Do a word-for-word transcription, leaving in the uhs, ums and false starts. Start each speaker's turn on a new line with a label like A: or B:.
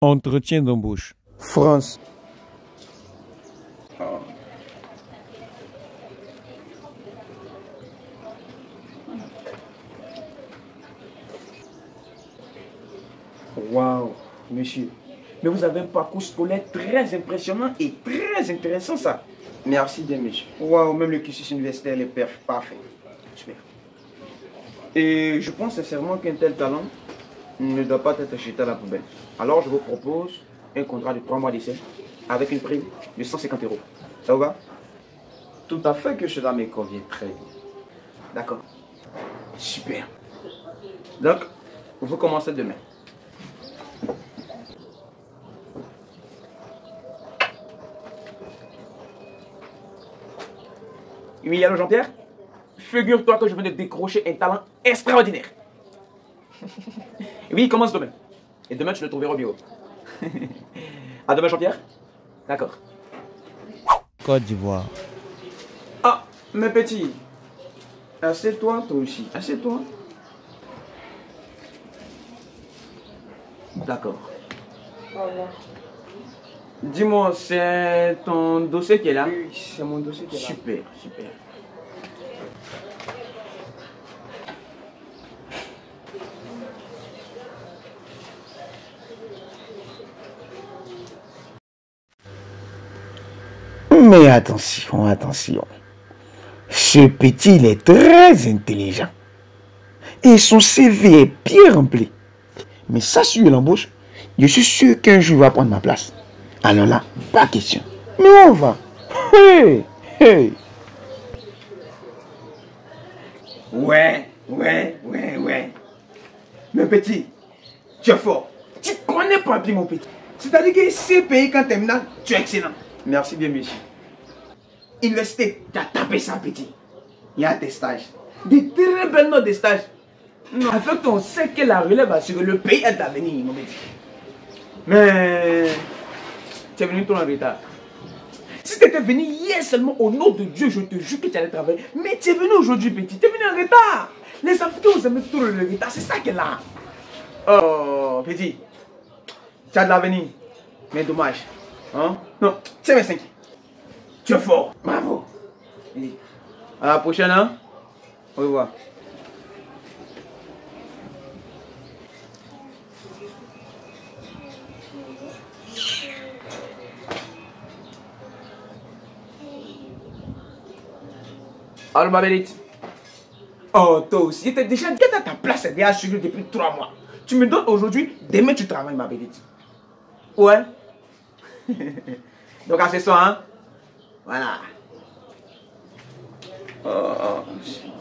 A: Entretien d'embauche.
B: France.
C: Waouh, monsieur. Mais vous avez un parcours scolaire très impressionnant et très intéressant, ça.
B: Merci bien, monsieur.
C: Waouh, même le cursus universitaire est perf- parfait. Super. Et je pense sincèrement qu'un tel talent ne doit pas être jeté à la poubelle. Alors, je vous propose un contrat de trois mois d'essai avec une prime de cent cinquante euros. Ça vous va?
B: Tout à fait que cela me convient très bien.
C: D'accord. Super. Donc, vous commencez demain. Oui, allô Jean-Pierre? Figure-toi que je viens de décrocher un talent extraordinaire. Oui, il commence demain. Et demain, tu le trouveras au bureau. À demain, Jean-Pierre? D'accord.
A: Côte d'Ivoire.
C: Ah, mes petits. Assieds-toi, toi aussi. Assieds-toi. D'accord. Dis-moi, c'est ton dossier qui est là?
B: Oui, c'est mon dossier qui est là.
C: Super, super.
D: Mais attention, attention. Ce petit, il est très intelligent. Et son C V est bien rempli. Mais ça, sur l'embauche, je suis sûr qu'un jour, il va prendre ma place. Alors là, pas question. Mais on va. Hey, hey.
C: Ouais, ouais, ouais, ouais. Mon petit, tu es fort. Tu connais pas bien mon petit. C'est-à-dire que ce pays, quand tu es là, tu es excellent.
B: Merci bien, monsieur.
C: Université, tu as tapé ça, petit. Il y a des stages. Des très belles notes de stages. Non, avec ton sait que la relève assurée, le pays est d'avenir, mon petit. Mais tu es venu trop en retard. Si tu étais venu hier seulement, au nom de Dieu, je te jure que tu allais travailler. Mais tu es venu aujourd'hui, petit. Tu es venu en retard. Les Africains, vous aimez trop le retard. C'est ça qui est là. Oh, petit. Tu as de l'avenir. Mais dommage. Hein? Non, c'est vingt-cinq. Tu es fort. Bravo. Petit. À la prochaine, hein? Au revoir. Allô, ma belle-ite. Oh, toi aussi, j'étais déjà dit à ta place, c'est déjà assuré depuis trois mois. Tu me donnes aujourd'hui, demain tu travailles, ma belle-ite. Ouais. Donc, à ce soir, hein? Voilà. Oh, oh.